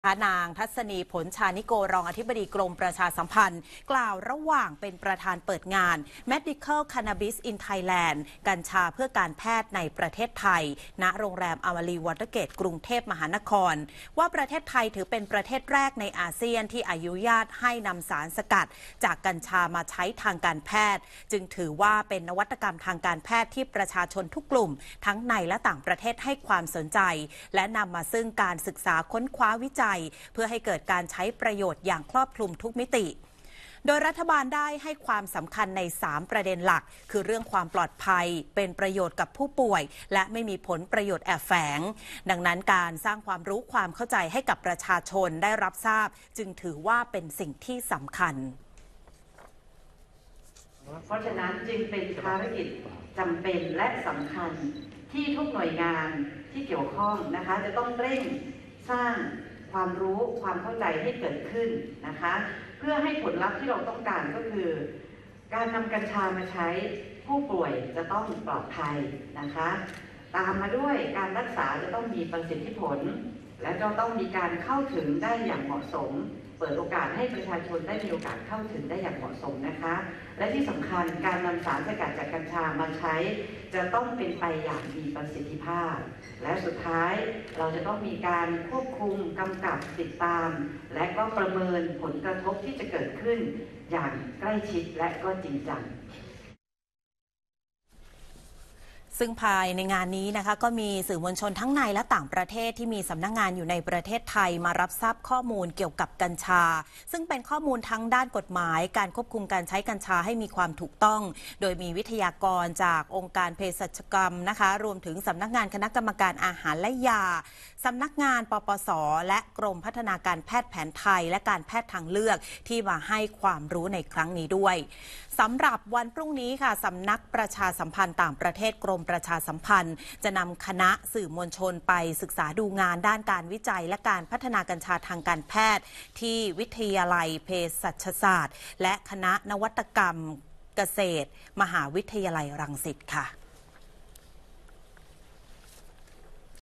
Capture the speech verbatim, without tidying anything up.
นางทัศนีผลชานิโกรองอธิบดีกรมประชาสัมพันธ์กล่าวระหว่างเป็นประธานเปิดงาน Medical Cannabis in Thailand กัญชาเพื่อการแพทย์ในประเทศไทยณโรงแรมอมรีวอเตอร์เกตกรุงเทพมหานครว่าประเทศไทยถือเป็นประเทศแรกในอาเซียนที่อนุญาตให้นำสารสกัดจากกัญชามาใช้ทางการแพทย์จึงถือว่าเป็นนวัตกรรมทางการแพทย์ที่ประชาชนทุกกลุ่มทั้งในและต่างประเทศให้ความสนใจและนำมาซึ่งการศึกษาค้นคว้าวิจัยเพื่อให้เกิดการใช้ประโยชน์อย่างครอบคลุมทุกมิติโดยรัฐบาลได้ให้ความสำคัญในสามประเด็นหลักคือเรื่องความปลอดภัยเป็นประโยชน์กับผู้ป่วยและไม่มีผลประโยชน์แอบแฝงดังนั้นการสร้างความรู้ความเข้าใจให้กับประชาชนได้รับทราบจึงถือว่าเป็นสิ่งที่สำคัญเพราะฉะนั้นจึงเป็นภารกิจจำเป็นและสำคัญที่ทุกหน่วยงานที่เกี่ยวข้องนะคะจะต้องเร่งสร้างความรู้ความเข้าใจให้เกิดขึ้นนะคะเพื่อให้ผลลัพธ์ที่เราต้องการก็คือการนำกัญชามาใช้ผู้ป่วยจะต้องปลอดภัยนะคะตามมาด้วยการรักษาจะต้องมีประสิทธิผลและก็ต้องมีการเข้าถึงได้อย่างเหมาะสมเปิดโอกาสให้ประชาชนได้มีโอกาสเข้าถึงได้อย่างเหมาะสมนะคะและที่สำคัญการนำสารสกัดจากกัญชามาใช้จะต้องเป็นไปอย่างมีประสิทธิภาพและสุดท้ายเราจะต้องมีการควบคุมกำกับติดตามและก็ประเมินผลกระทบที่จะเกิดขึ้นอย่างใกล้ชิดและก็จริงจังซึ่งภายในงานนี้นะคะก็มีสื่อมวลชนทั้งในและต่างประเทศที่มีสำนักงานอยู่ในประเทศไทยมารับทราบข้อมูลเกี่ยวกับกัญชาซึ่งเป็นข้อมูลทั้งด้านกฎหมายการควบคุมการใช้กัญชาให้มีความถูกต้องโดยมีวิทยากรจากองค์การเภสัชกรรมนะคะรวมถึงสำนักงานคณะกรรมการอาหารและยาสำนักงานปปส.และกรมพัฒนาการแพทย์แผนไทยและการแพทย์ทางเลือกที่มาให้ความรู้ในครั้งนี้ด้วยสำหรับวันพรุ่งนี้ค่ะสำนักประชาสัมพันธ์ต่างประเทศกรมประชาสัมพันธ์จะนำคณะสื่อมวลชนไปศึกษาดูงานด้านการวิจัยและการพัฒนากัญชาทางการแพทย์ที่วิทยาลัยเภสัชศาสตร์และคณะนวัตกรรมเกษตรมหาวิทยาลัยรังสิตค่ะ